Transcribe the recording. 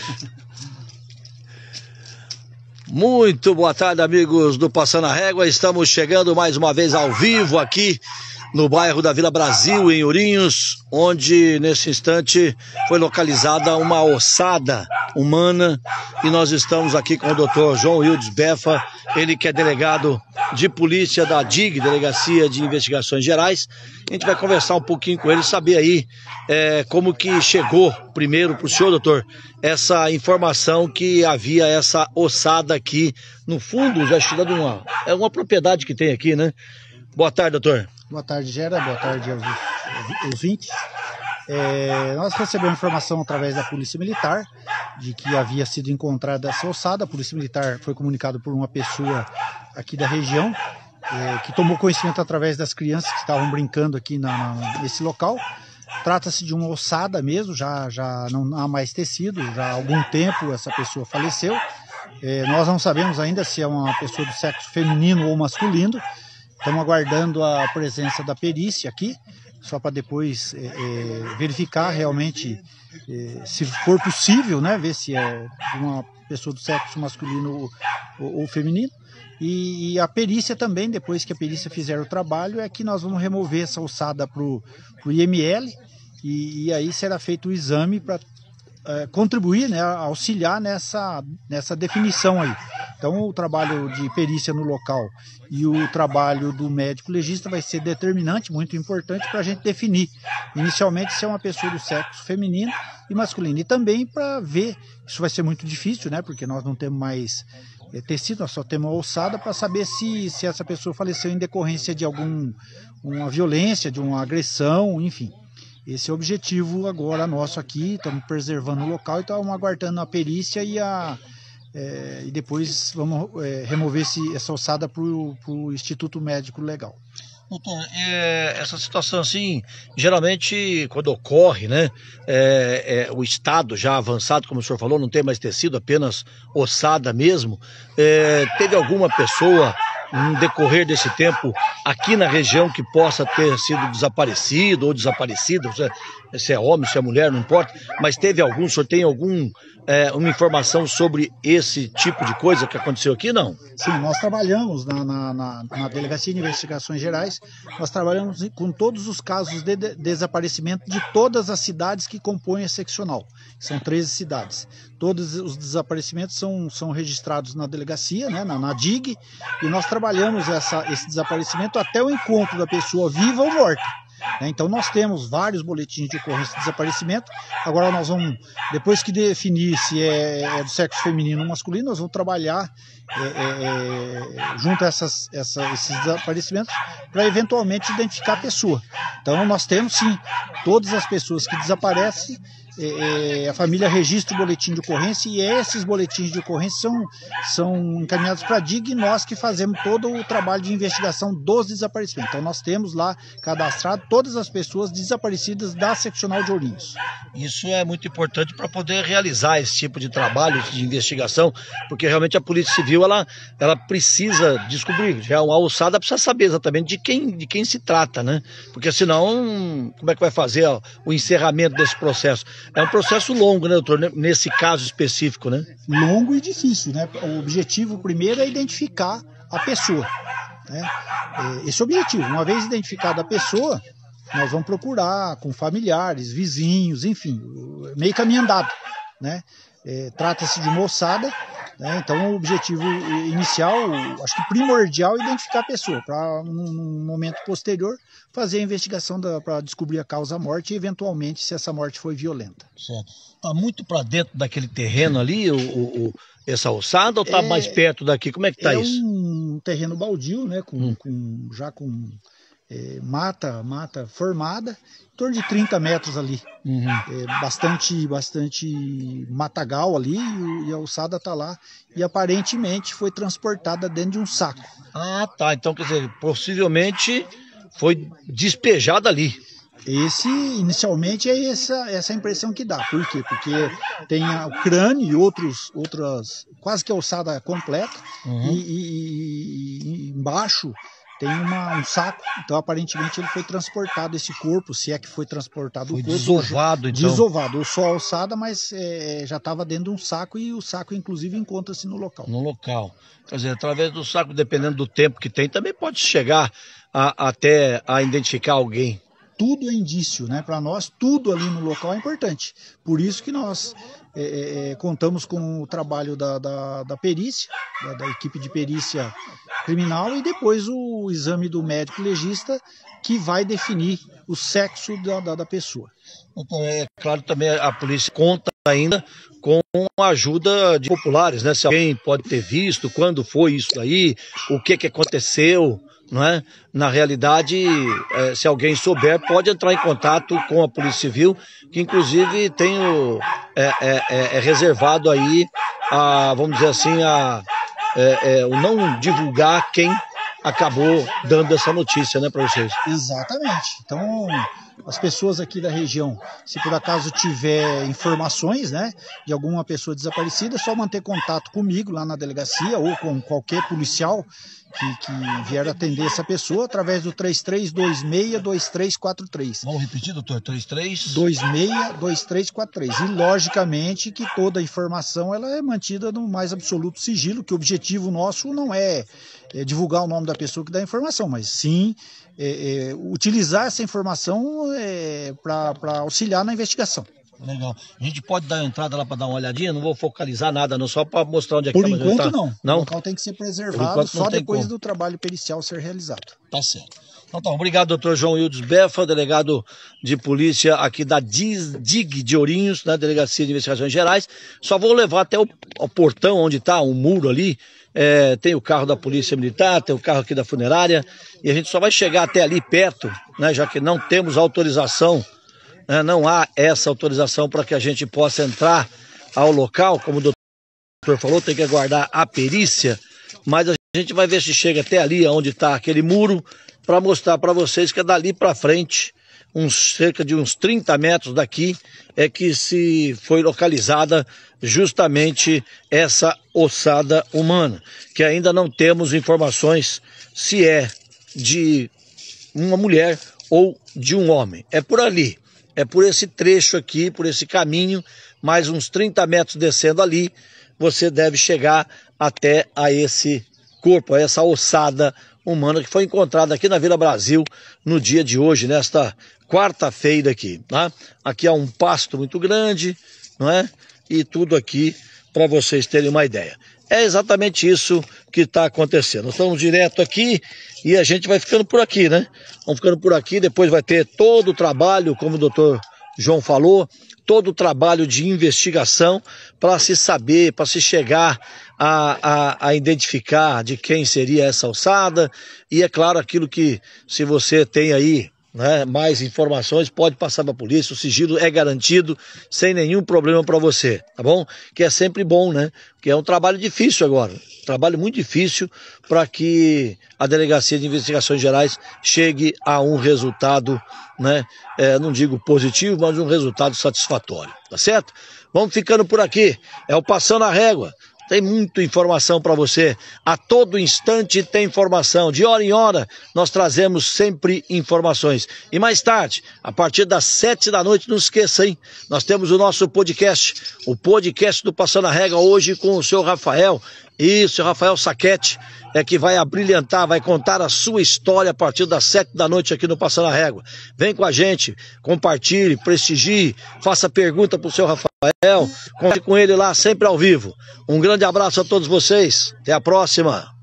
Muito boa tarde, amigos do Passando a Régua. Estamos chegando mais uma vez ao vivo aqui no bairro da Vila Brasil, em Ourinhos, onde nesse instante foi localizada uma ossada humana, e nós estamos aqui com o Dr. João Wildes Beffa, ele que é delegado de polícia da DIG, Delegacia de Investigações Gerais. A gente vai conversar um pouquinho com ele, saber aí como que chegou primeiro para o senhor, doutor, essa informação que havia essa ossada aqui no fundo, já estudando uma propriedade que tem aqui, né? Boa tarde, doutor. Boa tarde, Gera. Boa tarde aos ouvintes. Nós recebemos informação através da Polícia Militar de que havia sido encontrada essa ossada. A Polícia Militar foi comunicada por uma pessoa aqui da região que tomou conhecimento através das crianças que estavam brincando aqui nesse local. Trata-se de uma ossada mesmo, já não há mais tecido, já há algum tempo essa pessoa faleceu. Nós não sabemos ainda se é uma pessoa do sexo feminino ou masculino. Estamos aguardando a presença da perícia aqui, só para depois verificar realmente, se for possível, né, ver se é uma pessoa do sexo masculino ou feminino. E a perícia também, depois que a perícia fizer o trabalho, é que nós vamos remover essa ossada para o IML, e aí será feito o exame para contribuir, né, auxiliar nessa definição aí. Então o trabalho de perícia no local e o trabalho do médico legista vai ser determinante, muito importante para a gente definir inicialmente se é uma pessoa do sexo feminino e masculino. E também para ver, isso vai ser muito difícil, né, porque nós não temos mais tecido, nós só temos a ossada, para saber se essa pessoa faleceu em decorrência de uma violência, de uma agressão, enfim. Esse é o objetivo agora nosso aqui, estamos preservando o local e estamos aguardando a perícia e depois vamos remover essa ossada para o Instituto Médico Legal. Doutor, essa situação assim, geralmente quando ocorre, né, o estado já avançado, como o senhor falou, não tem mais tecido, apenas ossada mesmo, teve alguma pessoa no decorrer desse tempo aqui na região que possa ter sido desaparecido ou desaparecida, se é homem, se é mulher, não importa, mas teve algum, o senhor tem uma informação sobre esse tipo de coisa que aconteceu aqui, não? Sim, nós trabalhamos na Delegacia de Investigações Gerais, nós trabalhamos com todos os casos de desaparecimento de todas as cidades que compõem a seccional, são 13 cidades. Todos os desaparecimentos são registrados na delegacia, né, na DIG, e nós trabalhamos esse desaparecimento até o encontro da pessoa viva ou morta. Então nós temos vários boletins de ocorrência de desaparecimento. Agora nós vamos, depois que definir se é do sexo feminino ou masculino, nós vamos trabalhar junto a esses desaparecimentos para eventualmente identificar a pessoa. Então nós temos sim todas as pessoas que desaparecem. A família registra o boletim de ocorrência e esses boletins de ocorrência são encaminhados para a DIG, e nós que fazemos todo o trabalho de investigação dos desaparecimentos. Então nós temos lá cadastrado todas as pessoas desaparecidas da seccional de Ourinhos. Isso é muito importante para poder realizar esse tipo de trabalho de investigação, porque realmente a Polícia Civil ela precisa descobrir, já uma ossada precisa saber exatamente de quem se trata, né? Porque senão, como é que vai fazer o encerramento desse processo? É um processo longo, né, doutor, nesse caso específico, né? Longo e difícil, né? O objetivo primeiro é identificar a pessoa, né? Esse é o objetivo. Uma vez identificada a pessoa, nós vamos procurar com familiares, vizinhos, enfim, meio caminho andado, né? Trata-se de uma ossada, né? Então o objetivo inicial, acho que primordial, é identificar a pessoa, para num momento posterior fazer a investigação para descobrir a causa da morte e eventualmente se essa morte foi violenta. Certo. Está muito para dentro daquele terreno ali, essa ossada, ou está mais perto daqui? Como é que está isso? É um terreno baldio, né? Com mata formada, em torno de 30 metros ali. Bastante matagal ali, e a ossada está lá, e aparentemente foi transportada dentro de um saco. Ah, tá. Então, quer dizer, possivelmente foi despejada ali. Inicialmente é essa impressão que dá. Por quê? Porque tem o crânio e outras, quase que a ossada completa, e embaixo tem um saco, então aparentemente ele foi transportado, esse corpo, se é que foi transportado foi o corpo. Desovado, então. Desovado, ou só a alçada, mas já estava dentro de um saco e o saco inclusive encontra-se no local. No local. Quer dizer, através do saco, dependendo do tempo que tem, também pode chegar até a identificar alguém. Tudo é indício, né? Para nós, tudo ali no local é importante. Por isso que nós contamos com o trabalho da perícia, da equipe de perícia criminal, e depois o exame do médico legista, que vai definir o sexo da pessoa. Então, é claro, também a polícia conta ainda com a ajuda de populares, né? Se alguém pode ter visto, quando foi isso daí, o que aconteceu, não é? Na realidade, se alguém souber, pode entrar em contato com a Polícia Civil, que inclusive tem reservado aí, vamos dizer assim, o não divulgar quem acabou dando essa notícia, né, para vocês. Exatamente. Então, as pessoas aqui da região, se por acaso tiver informações, né, de alguma pessoa desaparecida, é só manter contato comigo lá na delegacia ou com qualquer policial que vier atender essa pessoa através do 3326-2343. Vamos repetir, doutor? 26-2343. E logicamente que toda a informação ela é mantida no mais absoluto sigilo, que o objetivo nosso não é divulgar o nome da pessoa que dá a informação, mas sim utilizar essa informação para auxiliar na investigação. Legal. A gente pode dar entrada lá para dar uma olhadinha? Não vou focalizar nada, não, só para mostrar onde é que Por enquanto não. Não. O local tem que ser preservado só depois do trabalho pericial ser realizado. Tá certo. Então, obrigado, doutor João Ildes Befa, delegado de polícia aqui da DIG de Ourinhos, na Delegacia de Investigações Gerais. Só vou levar até o portão onde está o muro ali. Tem o carro da Polícia Militar, tem o carro aqui da funerária, e a gente só vai chegar até ali perto, né, já que não temos autorização, não há essa autorização para que a gente possa entrar ao local, como o doutor falou, tem que aguardar a perícia, mas a gente vai ver se chega até ali onde está aquele muro, para mostrar para vocês que é dali para frente, cerca de uns 30 metros daqui, é que se foi localizada justamente essa ossada humana, que ainda não temos informações se é de uma mulher ou de um homem. É por ali, é por esse trecho aqui, por esse caminho, mais uns 30 metros descendo ali, você deve chegar até a esse corpo, a essa ossada humana que foi encontrada aqui na Vila Brasil no dia de hoje, nesta quarta-feira aqui, tá? Aqui há um pasto muito grande, não é? E tudo aqui para vocês terem uma ideia. É exatamente isso que está acontecendo. Nós estamos direto aqui e a gente vai ficando por aqui, né? Vamos ficando por aqui, depois vai ter todo o trabalho, como o doutor João falou, todo o trabalho de investigação para se saber, para se chegar a identificar de quem seria essa alçada. E é claro, aquilo que, se você tem aí, né, mais informações, pode passar para a polícia, o sigilo é garantido, sem nenhum problema para você, tá bom? Que é sempre bom, né? Que é um trabalho difícil agora, trabalho muito difícil para que a Delegacia de Investigações Gerais chegue a um resultado, né? Não digo positivo, mas um resultado satisfatório, tá certo? Vamos ficando por aqui, é o Passando a Régua. Tem muita informação para você, a todo instante tem informação, de hora em hora nós trazemos sempre informações. E mais tarde, a partir das 7 da noite, não esqueça, hein? Nós temos o nosso podcast, o podcast do Passando a Régua, hoje com o seu Rafael, e o seu Rafael Saquete, que vai abrilhantar, vai contar a sua história a partir das 7 da noite aqui no Passando a Régua. Vem com a gente, compartilhe, prestigie, faça pergunta para o seu Rafael, converse com ele lá sempre ao vivo. Um grande abraço a todos vocês, até a próxima.